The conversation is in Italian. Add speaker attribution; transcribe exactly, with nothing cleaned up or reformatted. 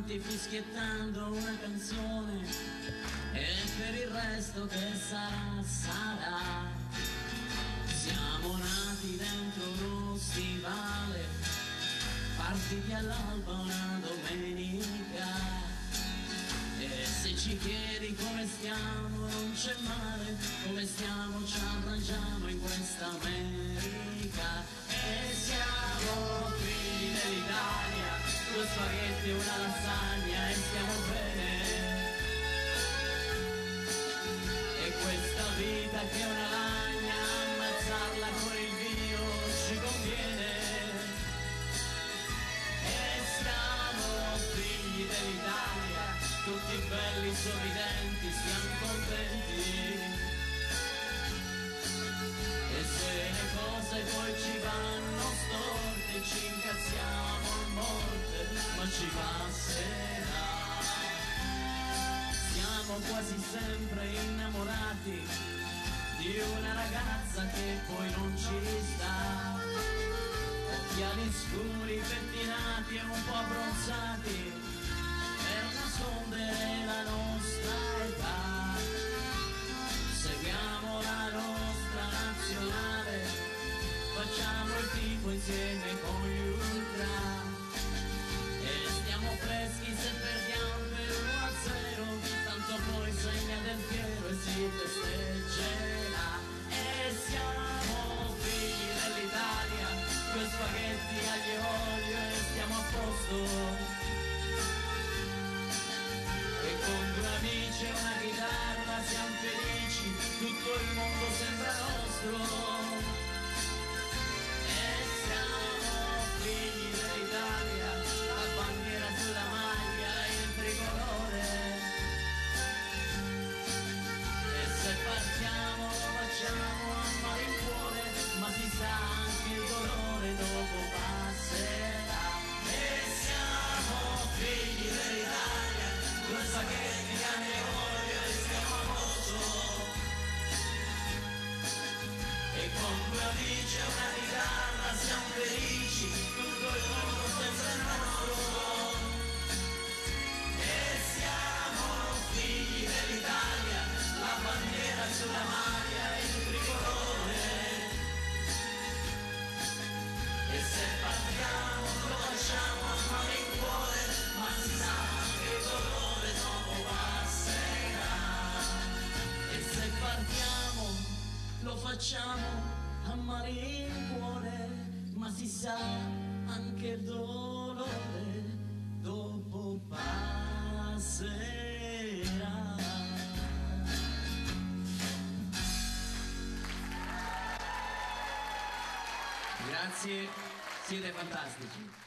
Speaker 1: avanti fischiettando una canzone, e per il resto che sarà, sarà. Siamo nati dentro uno stivale, partiti all'alba una domenica, e se ci chiedi come stiamo non c'è male, come stiamo ci arrangiamo in questa America. E siamo figli dell'Italia, due spaghetti e una lasagna, e stiamo bene. E questa vita che è una lagna, ammazzarla con il vino ci conviene. E siamo figli dell'Italia, tutti belli, sorridenti, siamo contenti. E se le cose poi ci vanno storte, ci incazziamo a morte, ma ci passerà. Siamo quasi sempre innamorati di una ragazza che poi non ci sta. Occhiali scuri, pettinati e un po' abbronzati, per nascondere la nostra età. Seguiamo la nostra nazionale, facciamo il tifo insieme con gli ultra, e stiamo freschi se perdiamo per uno a zero, tanto poi segna del fiero e si festeggerà. E siamo figli dell'Italia, con spaghetti aglio e olio, e stiamo a posto. E con due amici e una chitarra siamo felici, tutto il mondo sembra nostro. E siamo figli dell'Italia, la bandiera sulla maglia e il tricolore. E se partiamo lo facciamo a malincuore, ma si sa anche il dolore dopo passerà. E siamo figli dell'Italia, due spaghetti, carne e olio, e stiamo a posto. E con due amici e una chitarra siamo felici, tutto il mondo sembra nostro. E siamo figli dell'Italia, la bandiera sulla maglia e il tricolore. E se partiamo lo facciamo a malincuore, ma si sa che il dolore dopo passerà. E se partiamo lo facciamo a malincuore, ma si sa anche il dolore dopo passerà. Grazie, siete fantastici.